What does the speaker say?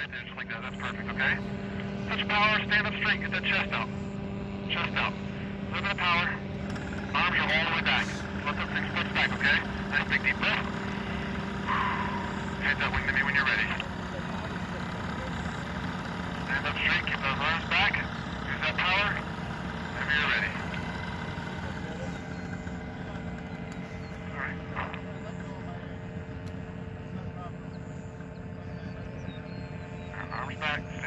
Yeah, just like that. That's perfect, okay? Touch power, stand up straight, get that chest out. Chest out. A little bit of power. Arms are all the way back. Let those things push back, okay? Nice big deep breath. Hands that wing to me when you're ready. Stand up straight, keep those arms back. Use that power. Whenever you're ready. Alright. Arms back.